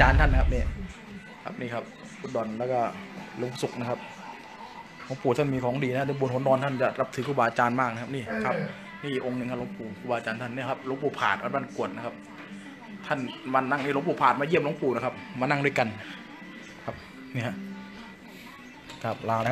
ารย์ท่านนะครับนี่ครับนี่ครับอุดรแล้วก็หลวงสุขนะครับหลวงปู่ท่านมีของดีนะในบนหัวนอนท่านจะรับถือครูบาอาจารย์มากนะครับนี่ครับนี่องค์หนึ่งครับหลวงปู่ครูบาอาจารย์ท่านนี่ครับหลวงปู่ผาดวัดบ้านกวดนะครับท่านมานั่งนี่หลวงปู่ผาดมาเยี่ยมหลวงปู่นะครับมานั่งด้วยกันครับนี่ฮะครับลาแล้ว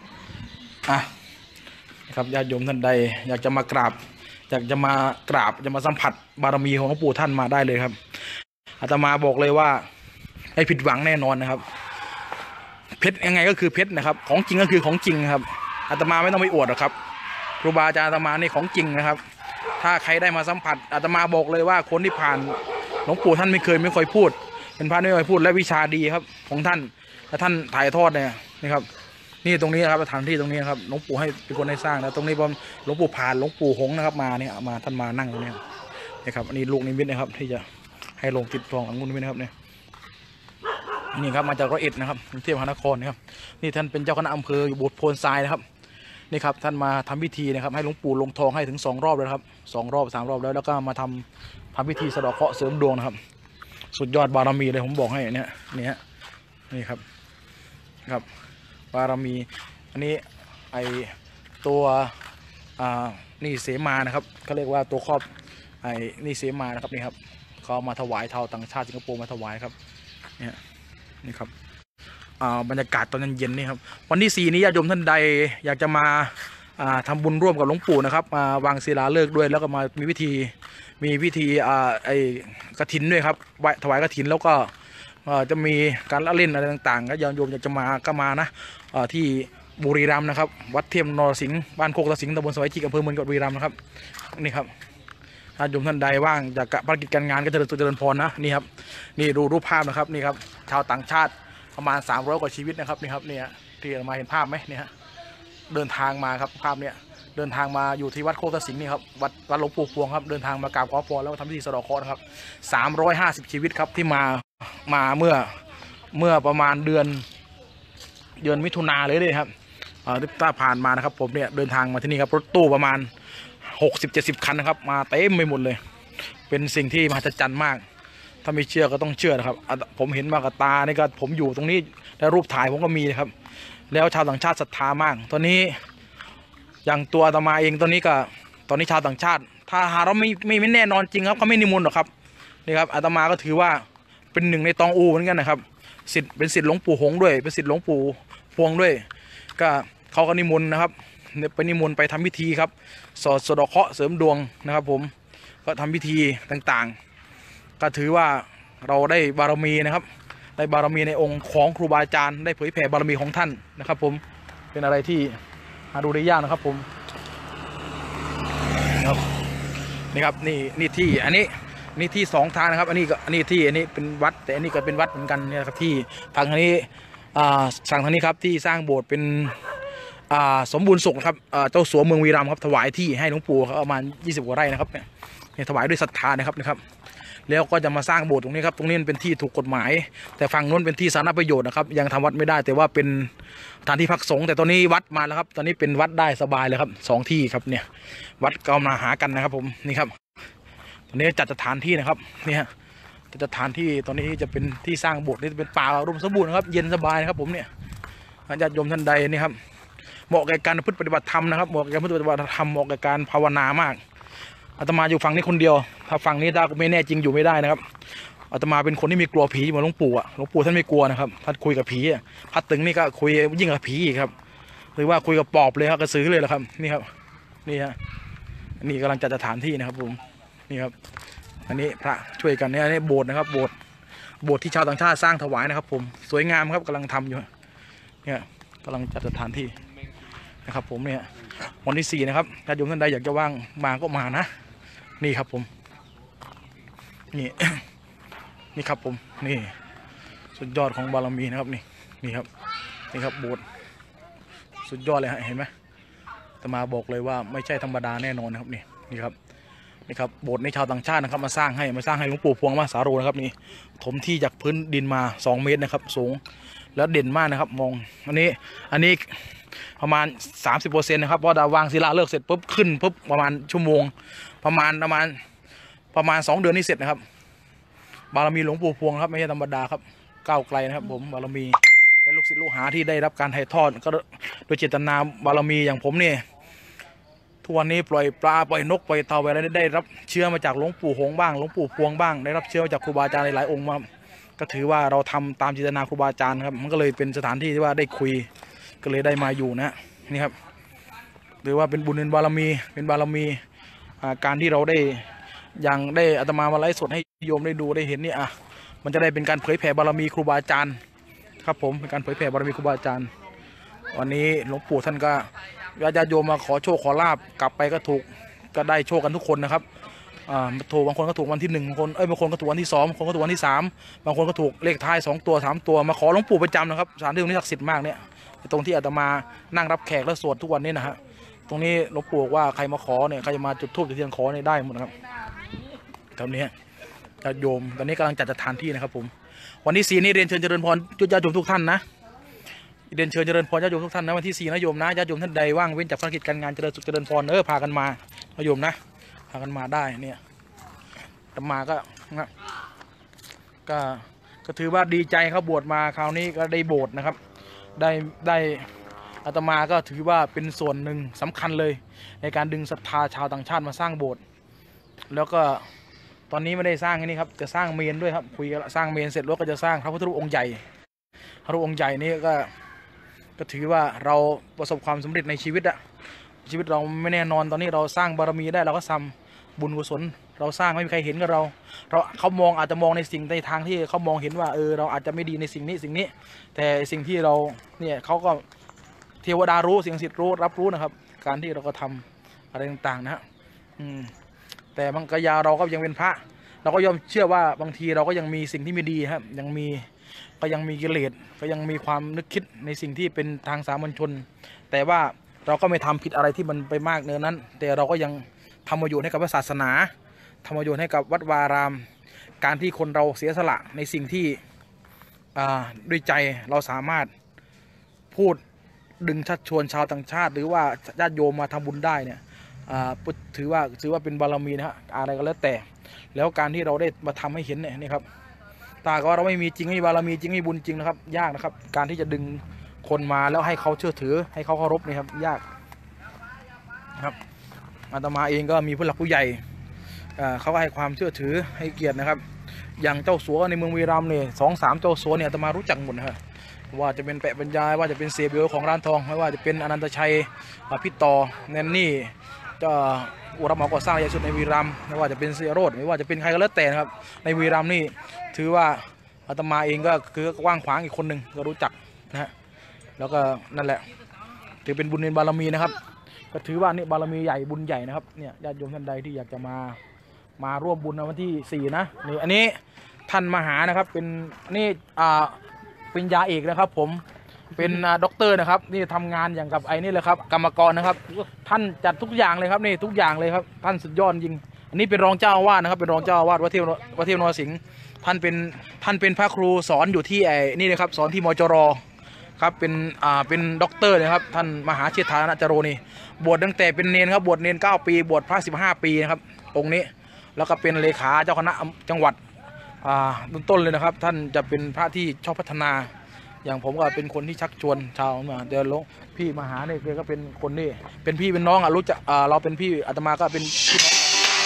นะครับญาติโยมท่านใดอยากจะมากราบอยากจะมากราบจะมาสัมผัสบารมีของหลวงปู่ท่านมาได้เลยครับอาตมาบอกเลยว่าไม่ผิดหวังแน่นอนนะครับเพชรยังไงก็คือเพชรนะครับของจริงก็คือของจริงครับอาตมาไม่ต้องไปอวดหรอกครับครูบาอาจารย์อาตมานี่ของจริงนะครับถ้าใครได้มาสัมผัสอาตมาบอกเลยว่าคนที่ผ่านหลวงปู่ท่านไม่ค่อยพูดเป็นพระไม่ค่อยพูดและวิชาดีครับของท่านและท่านถ่ายทอดเนี่ยนะครับนี่ตรงนี้นะครับสถานที่ตรงนี้นะครับหลวงปู่ให้เป็นคนให้สร้างนะตรงนี้พอหลวงปู่ผ่านหลวงปู่หงนะครับมาเนี่ยมาท่านมานั่งตรงนี้นะครับอันนี้ลูกนิมิตนะครับที่จะให้ลงติดทององุ่นนิมิตนะครับเนี่ยนี่ครับมาจากร้อยเอ็ดนะครับกรุงเทพมหานครนะครับนี่ท่านเป็นเจ้าคณะอำเภออยู่โบสถ์โพนทรายนะครับนี่ครับท่านมาทำพิธีนะครับให้หลวงปู่ลงทองให้ถึง2 รอบเลยครับ2 รอบ 3 รอบแล้วก็มาทำพิธีสะเดาะเคราะห์เสริมดวงนะครับสุดยอดบารมีเลยผมบอกให้เนี่ยนี่ครับบารมีอันนี้ไอตัวนี่เสมานะครับเขาเรียกว่าตัวครอบนี่เสมานะครับนี่ครับเขามาถวายชาวต่างชาติสิงคโปร์มาถวายครับนี่ครับบรรยากาศตอนเย็นนี่ครับวันที่4นี้ญาติโยมท่านใดอยากจะมาทำบุญร่วมกับหลวงปู่นะครับมาวางศิลาฤกษ์ด้วยแล้วก็มามีพิธีกฐินด้วยครับถวายกฐินแล้วก็จะมีการละเล่นอะไรต่างๆก็ญาติโยมอยากจะมาก็มานะที่บุรีรัมย์นะครับวัดเทียมนรสิงห์บ้านโคกตะสิงห์ตำบลสวายจิกอำเภอเมืองจังหวัดบุรีรัมย์นะครับนี่ครับญาติโยมท่านใดว่างจากภารกิจการงานก็จะเจริญพรนะนี่ครับนี่ดูรูปภาพนะครับนี่ครับชาวต่างชาติประมาณ300 กว่าชีวิตนะครับนี่ครับเนี่ยที่มาเห็นภาพไหมเนี่ยเดินทางมาครับภาพเนี่ยเดินทางมาอยู่ที่วัดโคกตะสิงห์นี่ครับวัดหลวงปู่พวงครับเดินทางมากราบขอพรแล้วทำพิธีสะเดาะเคราะห์นะครับ350 ชีวิตครับที่มาเมื่อประมาณเดือนมิถุนาเลยครับถ้าผ่านมานะครับผมเนี่ยเดินทางมาที่นี่ครับรถตู้ประมาณ60-70 คันนะครับมาเต็มไปหมดเลยเป็นสิ่งที่มหัศจรรย์มากถ้าไม่เชื่อก็ต้องเชื่อนะครับผมเห็นมากับตานี่ก็ผมอยู่ตรงนี้และรูปถ่ายผมก็มีนะครับแล้วชาวต่างชาติศรัทธามากตอนนี้อย่างตัวอาตมาเองตอนนี้ชาวต่างชาติถ้าหาเราไม่แน่นอนจริงครับเขาไม่นิมนต์หรอกครับนี่ครับอาตมาก็ถือว่าเป็นหนึ่งในตองอูเหมือนกันนะครับเป็นศิษย์หลวงปู่หงด้วยเป็นศิษย์หลวงปู่พวงด้วยก็เขาก็นิมนต์นะครับไปนิมนต์ไปทำพิธีครับสะเดาะเคราะห์เสริมดวงนะครับผมก็ทำพิธีต่างๆก็ถือว่าเราได้บารมีนะครับได้บารมีในองค์ของครูบาอาจารย์ได้เผยแผ่บารมีของท่านนะครับผมเป็นอะไรที่หาดูได้ยากนะครับผมนี่ครับนี่ที่อันนี้ที่2 ทางนะครับอันนี้เป็นวัดแต่อันนี้ก็เป็นวัดเหมือนกันเนี่ยครับที่ทางนี้สั่งทางนี้ครับที่สร้างโบสถ์เป็นสมบูรณ์สุขนะครับเจ้าสัวเมืองวีรัมย์ครับถวายที่ให้หลวงปู่ครับประมาณ20 กว่าไร่นะครับเนี่ยถวายด้วยศรัทธานะครับแล้วก็จะมาสร้างโบสถ์ตรงนี้ครับตรงนี้เป็นที่ถูกกฎหมายแต่ฝั่งนู้นเป็นที่สาธารณประโยชน์นะครับยังทำวัดไม่ได้แต่ว่าเป็นสถานที่พักสงฆ์แต่ตอนนี้วัดมาแล้วครับตอนนี้เป็นวัดได้สบายเลยครับ2 ที่ครับเนี่ยวัดกำลังหากันนะครับผมนี่ครับตอนนี้จัดสถานที่นะครับเนี่ยจัดสถานที่ตอนนี้จะเป็นที่สร้างโบสถ์นี่เป็นป่าอุดมสมบูรณ์นะครับเย็นสบายนะครับผมเนี่ยญาติโยมท่านใดนี่ครับเหมาะแก่การปฏิบัติธรรมนะครับเหมาะแก่การปฏิบัติธรรมเหมาะแก่การภาวนามากอาตมาอยู่ฝั่งนี้คนเดียวถ้าฝั่งนี้ถ้าไม่แน่จริงอยู่ไม่ได้นะครับอาตมาเป็นคนที่มีกลัวผีเหมือนหลวงปู่หลวงปู่ท่านไม่กลัวนะครับท่านคุยกับผีพัดตึงนี่ก็คุยยิ่งกับผีครับหรือว่าคุยกับปอบเลยครับกระสือเลยแหละครับนี่ครับนี่ฮะนี่กำลังจัดสถานที่นะครับผมนี่ครับอันนี้พระช่วยกันเนี่ยนี่โบสถ์นะครับโบสถ์ที่ชาวต่างชาติสร้างถวายนะครับผมสวยงามครับกำลังทำอยู่เนี่ยกำลังจัดสถานที่นะครับผมเนี่ยวันที่4นะครับญาติโยมท่านใดอยากจะว่างมาก็มานะนี่ครับผมนี่ครับผมนี่สุดยอดของบารมีนะครับนี่ครับโบสถ์สุดยอดเลยฮะเห็นไหมแต่มาบอกเลยว่าไม่ใช่ธรรมดาแน่นอนนะครับนี่ครับโบสถ์ในชาวต่างชาตินะครับมาสร้างให้หลวงปู่พวงมาสาโรนะครับนี่ถมที่จากพื้นดินมา2 เมตรนะครับสูงแล้วเด่นมากนะครับมองอันนี้ประมาณ 30% นะครับเพราะดาวางศิลาฤกษ์เสร็จปุ๊บขึ้นปุ๊บประมาณชั่วโมงประมาณ2 เดือนนี้เสร็จนะครับบารมีหลวงปู่พวงครับไม่ใช่ธรรมดาครับก้าวไกลนะครับผมบารมีและลูกศิษย์ลูกหาที่ได้รับการถ่ายทอดก็โดยเจตนาบารมีอย่างผมเนี่ยทุกวันนี้ปล่อยปลาปล่อยนกปล่อยเต่าไปแล้วได้รับเชื้อมาจากหลวงปู่หงบ้างหลวงปู่พวงบ้างได้รับเชื้อมาจากครูบาอาจารย์หลายองค์มาก็ถือว่าเราทำตามเจตนาครูบาอาจารย์ครับมันก็เลยเป็นสถานที่ที่ว่าได้คุยก็เลยได้มาอยู่นะนี่ครับหรือว่าเป็นบุญเป็นบารมีเป็นบารมีการที่เราได้อย่างได้อาตมามาไลฟ์สดให้โยมได้ดูได้เห็นนี่มันจะได้เป็นการเผยแผ่บารมีครูบาอาจารย์ครับผมเป็นการเผยแผ่บารมีครูบาอาจารย์วันนี้หลวงปู่ท่านก็ญาติโยมมาขอโชคขอลาบกลับไปก็ถูกก็ได้โชคกันทุกคนนะครับถูกบางคนก็ถูกวันที่1บางคนบางคนก็ถูกวันที่2บางคนก็ถูกวันที่3บางคนก็ถูกเลขท้าย2 ตัว3 ตัวมาขอหลวงปู่ประจำนะครับสถานที่ตรงนี้ศักดิ์สิทธิ์มากเนี่ยตรงที่อาตมานั่งรับแขกและสวดทุกวันนี้นะฮะตรงนี้หลวงปู่ว่าใครมาขอเนี่ยใครจะมาจุดธูปจุดเทียนขอเนี่ยได้หมดนะครับตอนนี้ญาติโยมตอนนี้กำลังจัดสถานที่นะครับผมวันที่4นี้เรียนเชิญเจริญพรญาติโยมทุกท่านนะเรียนเชิญเจริญพรญาติโยมทุกท่านนะวันที่4นะโยมนะญาติโยมท่านใดว่างเว้นจากภารกิจการงานเจริญสุขเจริญพรพากันมาญาติโยมนะพากันมาได้เนี่ยมาก็ถือว่าดีใจครับบวชมาคราวนี้ก็ได้โบสถ์นะครับได้อาตมาก็ถือว่าเป็นส่วนหนึ่งสำคัญเลยในการดึงศรัทธาชาวต่างชาติมาสร้างโบสถ์แล้วก็ตอนนี้ไม่ได้สร้างแค่นี้ครับจะสร้างเมนด้วยครับคุยกันสร้างเมนเสร็จแล้วก็จะสร้างพระพุทธรูปองค์ใหญ่พระรูปองค์ใหญ่นี้ก็ถือว่าเราประสบความสำเร็จในชีวิตชีวิตเราไม่แน่นอนตอนนี้เราสร้างบารมีได้เราก็ทำบุญกุศลเราสร้างไม่มีใครเห็นกับเราเขามองอาจจะมองในสิ่งในทางที่เขามองเห็นว่าเราอาจจะไม่ดีในสิ่งนี้แต่สิ่งที่เราเนี่ยเขาก็เทวดารู้สิ่งศักดิ์สิทธิ์รู้รับรู้นะครับการที่เราก็ทำอะไรต่างๆนะฮะแต่บางกายาเราก็ยังเป็นพระเราก็ยอมเชื่อว่าบางทีเราก็ยังมีสิ่งที่ไม่ดีครับยังมีกิเลสก็ยังมีความนึกคิดในสิ่งที่เป็นทางสามัญชนแต่ว่าเราก็ไม่ทำผิดอะไรที่มันไปมากเนินนั้นแต่เราก็ยังทำประโยชน์ให้กับศาสนาทำประโยชน์ให้กับวัดวารามการที่คนเราเสียสละในสิ่งที่ด้วยใจเราสามารถพูดดึงชักชวนชาวต่างชาติหรือว่าญาติโยมมาทำบุญได้เนี่ยถือว่าเป็นบารมีนะฮะอะไรก็แล้วแต่แล้วการที่เราได้มาทำให้เห็นเนี่ยนี่ครับตาก็เราไม่มีจริงไม่มีบารมีจริงไม่มีบุญจริงนะครับยากนะครับการที่จะดึงคนมาแล้วให้เขาเชื่อถือให้เขาเคารพนี่ครับยากครับอาตมาเองก็มีผู้หลักผู้ใหญ่เขาก็ให้ความเชื่อถือให้เกียรตินะครับอย่างเจ้าสัวในเมืองวีรัมย์เนี่ย2-3เจ้าสัวเนี่ยอาตมารู้จักหมดนะครับว่าจะเป็นแปะบรรยายว่าจะเป็นเสียเบลของร้านทองไม่ว่าจะเป็นอนันตชัยพี่ต่อแนนนี่จะรับเหมาก่อสร้างใหญ่สุดในวีรัมย์ไม่ว่าจะเป็นเสียโรดไม่ว่าจะเป็นใครก็แล้วแต่นะครับในวีรัมย์นี่ถือว่าอาตมาเองก็คือกว้างขวางอีกคนหนึ่งก็รู้จักนะฮะแล้วก็นั่นแหละถือเป็นบุญเป็นบารมีนะครับก็ถือว่านี่บารมีใหญ่บุญใหญ่นะครับเนี่ยญาติโยมท่านใดที่อยากจะมาร่วมบุญในวันที่4นะนี่อันนี้ท่านมหานะครับเป็นนี่เป็นยาเอกนะครับผมเป็นด็อกเตอร์นะครับนี่ทำงานอย่างกับไอ้นี่เลยครับกรรมกรนะครับท่านจัดทุกอย่างเลยครับนี่ทุกอย่างเลยครับท่านสุดยอดจริงอันนี้เป็นรองเจ้าอาวาสนะครับเป็นรองเจ้าอาวาสวัดเทพนรสิงห์ท่านเป็นพระครูสอนอยู่ที่นี่นะครับสอนที่มจรครับเป็นด็อกเตอร์นะครับท่านมหาเชษฐานะจโรนี่บวชตั้งแต่เป็นเนรครับบวชเนร9 ปีบวชพระ15 ปีนะครับองค์นี้แล้วก็เป็นเลขาเจ้าคณะจังหวัดต้นเลยนะครับท่านจะเป็นพระที่ชอบพัฒนาอย่างผมก็เป็นคนที่ชักชวนชาวมาเดี๋ยวลงพี่มหาเนี่ยก็เป็นคนนี่เป็นพี่เป็นน้องรู้จักเราเป็นพี่อาตมาก็เป็นพี่น้อง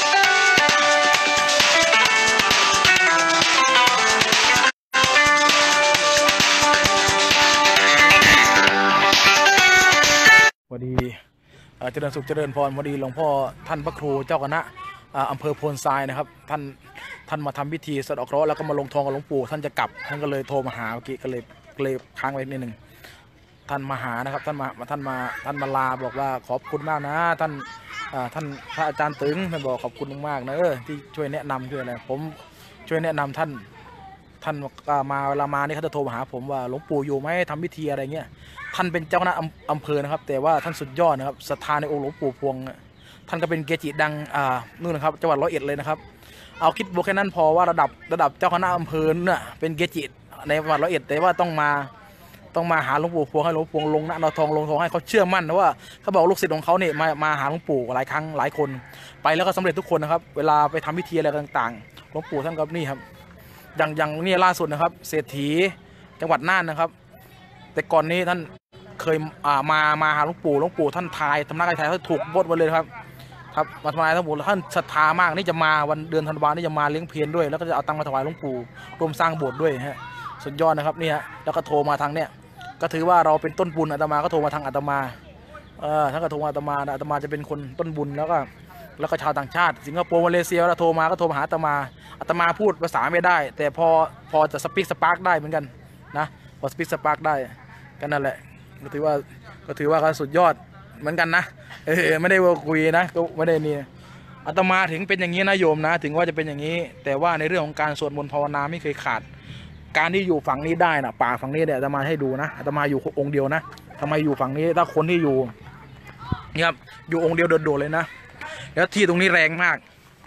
พอดีเจริญสุขเจริญพรพอดีหลวงพ่อท่านพระครูเจ้าคณะอำเภอโพนทรายนะครับท่านมาทำพิธีสะเดาะเคราะห์แล้วก็มาลงทองกับหลวงปู่ท่านจะกลับท่านก็เลยโทรมาหาเมื่อกี้ก็เลยค้างไว้นิดนึงท่านมาหานะครับท่านมาลาบอกว่าขอบคุณมากนะท่านพระอาจารย์ตึงท่านบอกขอบคุณมากนะที่ช่วยแนะนำช่วยอะไรผมช่วยแนะนำท่านมาเวลามานี่เขาจะโทรมาหาผมว่าหลวงปู่อยู่ไหมทำพิธีอะไรเงี้ยท่านเป็นเจ้าคณะอำเภอนะครับแต่ว่าท่านสุดยอดนะครับศรัทธาในองค์หลวงปู่พวงท่านก็เป็นเกจิดังนู่นนะครับจังหวัด101เลยนะครับเอาคิดบวกแค่นั้นพอว่าระดับเจ้าคณะอำเภอเนี่ยเป็นเกจิในจังหวัด101แต่ว่าต้องมาหาหลวงปู่พวงให้หลวงปู่พวงลงหน้าทองให้เขาเชื่อมั่นนะว่าเขาบอกลูกศิษย์ของเขาเนี่ยมาหาหลวงปู่หลายครั้งหลายคนไปแล้วก็สำเร็จทุกคนนะครับเวลาไปทำพิธีอะไรต่างๆหลวงปู่ท่านก็นี่ครับอย่างนี่ล่าสุดนะครับเศรษฐีจังหวัดน่านนะครับ แต่ก่อนนี้ท่านเคยมาหาหลวงปู่ท่านทายทำนักไทยท่านถูกบดมาเลยครับมาทำลายทั้งหมดท่านศรัทธามากนี่จะมาวันเดือนธันวานี่จะมาเลี้ยงเพลด้วยแล้วก็จะเอาตังค์มาถวายหลวงปู่รวมสร้างโบสถ์ด้วยฮะสุดยอดนะครับนี่ฮะแล้วก็โทรมาทางเนี่ยก็ถือว่าเราเป็นต้นบุญอาตมาก็โทรมาทางอาตมาท่านก็โทรมาอาตมาจะเป็นคนต้นบุญแล้วก็ชาวต่างชาติสิงคโปร์มาเลเซียแล้วโทรมาก็โทรมาหาอาตมาพูดภาษาไม่ได้แต่พอจะสปีกสปาร์กได้เหมือนกันนะพอสปีกสปาร์กได้ก็นั่นแหละก็ถือว่าเขาสุดยอดเหมือนกันนะไม่ได้ว่าคุยนะก็ไม่ได้นี่อาตมาถึงเป็นอย่างนี้นะโยมนะถึงว่าจะเป็นอย่างนี้แต่ว่าในเรื่องของการสวดมนต์ภาวนาไม่เคยขาดการที่อยู่ฝั่งนี้ได้นะป่าฝั่งนี้เนี่ยอาตมาให้ดูนะอาตมาอยู่องค์เดียวนะทำไมอยู่ฝั่งนี้ถ้าคนที่อยู่เนี่ยครับอยู่องค์เดียวโดดๆเลยนะแล้วที่ตรงนี้แรงมาก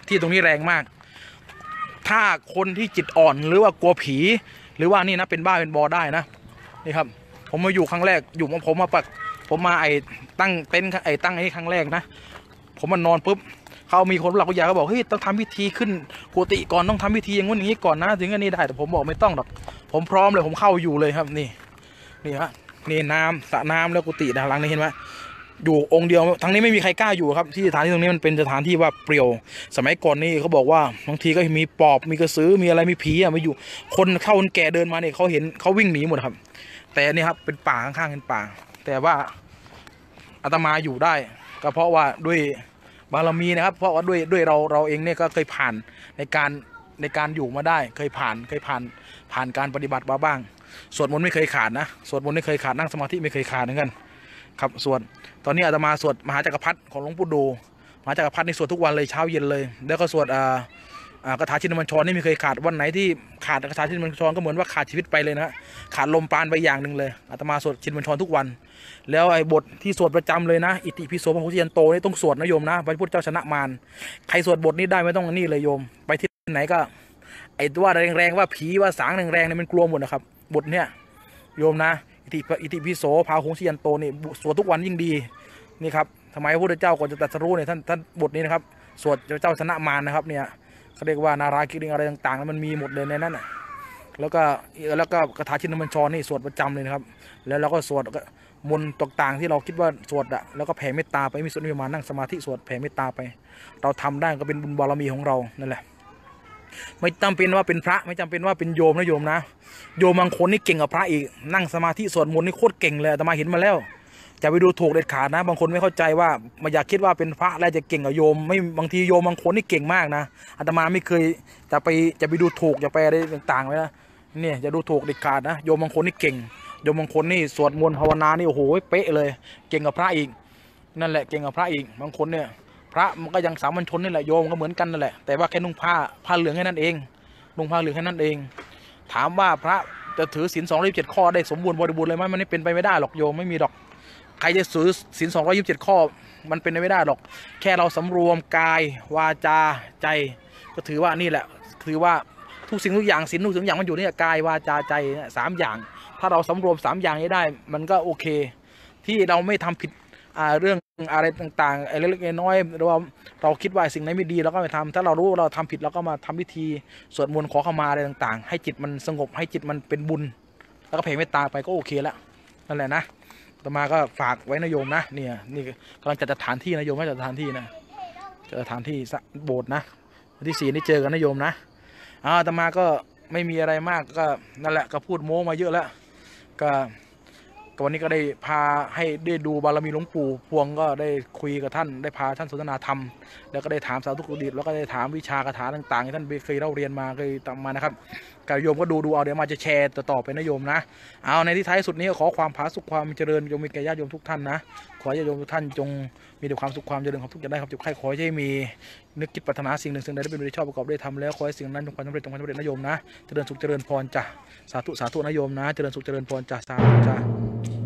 ถ้าคนที่จิตอ่อนหรือว่ากลัวผีหรือว่านี่นะเป็นบ้าเป็นบอได้นะนี่ครับผมมาอยู่ครั้งแรกอยู่ผมมาตั้งเต็นท์ตั้งครั้งแรกนะผมมานอนปุ๊บเขามีคนหลักผู้ใหญ่เขาบอกเฮ้ยต้องทำพิธีขึ้นกุฏิก่อนต้องทำพิธีอย่างนี้ก่อนนะถึงอันนี้ได้แต่ผมบอกไม่ต้องหรอกผมพร้อมเลยผมเข้าอยู่เลยครับนี่ฮะนี่น้ำสระน้ำแล้วกุฏิด้านหลังนี่เห็นไหมอยู่องค์เดียวทั้งนี้ไม่มีใครกล้าอยู่ครับที่สถานที่ตรงนี้มันเป็นสถานที่ว่าเปรี่ยวสมัยก่อนนี่เขาบอกว่าบางทีก็มีปอบมีกระสือมีอะไรมีผีมาอยู่คนเข้าคนแก่เดินมาเนี่ยเขาเห็นเขาวิ่งหนีหมดครับแต่นี่ครับเป็นป่าข้างๆเป็นป่าแต่ว่าอาตมาอยู่ได้ก็เพราะว่าด้วยบารมีนะครับเพราะว่าด้วยเราเองเนี่ยก็เคยผ่านในการอยู่มาได้เคยผ่านการปฏิบัติมาบ้างสวดมนต์ไม่เคยขาดนะสวดมนต์ไม่เคยขาดนั่งสมาธิไม่เคยขาดเหมือนกันครับสวดตอนนี้อาตมาสวดมหาจักรพรรดิของหลวงปู่ดูมหาจักรพรรดินี่สวดทุกวันเลยเช้าเย็นเลยแล้วก็สวดคาถาชินบัญชรนี่ไม่เคยขาดวันไหนที่ขาดคาถาชินบัญชรก็เหมือนว่าขาดชีวิตไปเลยนะขาดลมปราณไปอย่างหนึ่งเลยอาตมาสวดชินบัญชรทุกวันแล้วไอ้บทที่สวดประจำเลยนะอิติปิโสพระโหสิยันโตนี่ต้องสวดนะโยมนะพระพุทธเจ้าชนะมารใครสวดบทนี้ได้ไม่ต้องนี่เลยโยมไปที่ไหนก็ไอ้ว่าแรงๆว่าผีว่าสางแรงๆเนี่ยมันกลัวหมดนะครับบทเนี้ยโยมนะอิติปิโสพระโหสิยันโตนี่สวดทุกวันยิ่งดีนี่ครับทำไมพระพุทธเจ้าก่อนจะตรัสรู้เนี่ยท่านบทนี้นะครับสวดเจ้าชนะมารนะครับเนี่ยเขาเรียกว่านาราคิริงอะไรต่างๆมันมีหมดเลยในนั้นแล้วก็คาถาชินบัญชรนี่สวดประจำเลยนะครับแล้วเราก็สวดมนต์ต่างๆที่เราคิดว่าสวดแล้วก็แผ่เมตตาไปมีส่วนมีมานั่งสมาธิสวดแผ่เมตตาไปเราทำได้ก็เป็นบุญบารมีของเรานั่นแหละไม่จำเป็นว่าเป็นพระไม่จำเป็นว่าเป็นโยมนะโยมนะโยมบางคนนี่เก่งกว่าพระอีกนั่งสมาธิสวดมนต์นี่โคตรเก่งเลยแต่มาเห็นมาแล้วจะไปดูถูกเด็ดขาดนะบางคนไม่เข้าใจว่ามาอยากคิดว่าเป็นพระแล้วจะเก่งกว่าโยมไม่บางทีโยมบางคนนี่เก่งมากนะอาตมาไม่เคยจะไปดูถูกจะไปอะไรต่างๆเลยนะเนี่ยจะดูถูกเด็ดขาดนะโยมบางคนนี่เก่งโยมบางคนนี่สวดมนต์ภาวนานี่โอ้โหเป๊ะเลยเก่งกับพระอีกนั่นแหละเก่งกับพระอีกบางคนเนี่ยพระมันก็ยังสามัญชนนี่แหละโยมก็เหมือนกันนั่นแหละแต่ว่าแค่นุ่งผ้าเหลืองแค่นั้นเองนุ่งผ้าเหลืองแค่นั้นเองถามว่าพระจะถือศีล227 ข้อได้สมบูรณ์บริบูรณ์เลยไหมมันไม่เป็นไปไม่ได้หรอกโยมไม่มีหรอกใครจะถือศีล227 ข้อมันเป็นไปไม่ได้หรอกแค่เราสำรวมกายวาจาใจก็ถือว่านี่แหละถือว่าทุกสิ่งทุกอย่างศีลทุกสิ่งอย่างมันอยู่นี่กายวาจาใจ3 อย่างถ้าเราสำรวม3 อย่างนี้ได้มันก็โอเคที่เราไม่ทำผิดเรื่องอะไรต่างๆเล็กๆน้อยๆเราคิดว่าสิ่งไหนไม่ดีเราก็ไม่ทำถ้าเรารู้เราทำผิดเราก็มาทำพิธีสวดมนต์ขอขมาอะไรต่างๆให้จิตมันสงบให้จิตมันเป็นบุญแล้วก็แผ่เมตตาไปก็โอเคแล้วนั่นแหละนะต่อมาก็ฝากไว้นะโยมนะนี่กำลังจัดสถานที่นะโยมไม่จัดสถานที่นะจัดสถานที่โบสถ์นะวันที่ 4นี่เจอกันนะโยมนะต่อมาก็ไม่มีอะไรมากก็นั่นแหละก็พูดโม้มาเยอะแล้วก็วันนี้ก็ได้พาให้ได้ดูบารมีหลวงปู่พวงก็ได้คุยกับท่านได้พาท่านสนทนาธรรมแล้วก็ได้ถามสาธุกุฏิแล้วก็ได้ถามวิชาคาถาต่างๆที่ท่านเคยเล่าเรียนมาเคยตามมานะครับกับโยมก็ดูเอาเดี๋ยวมาจะแชร์ต่อไปนะโยมนะเอาในที่ท้ายสุดนี้ขอความผาสุกความเจริญโยมมีแก่ญาติโยมทุกท่านนะขอให้ญาติโยมทุกท่านจงมีแต่ความสุขความเจริญของทุกอย่างได้ครับจุกไข่ขอให้มีนึกคิดปรารถนาสิ่งหนึ่งสิ่งใดได้เป็นโดยชอบประกอบได้ทำแล้วขอให้สิ่งนั้นจงความสำเร็จนะโยมนะเจริญสุขเจริญพรจ้ะสาธุนะโยมนะเจริญสุขเจริญพรจ้ะสาธุจ้ะ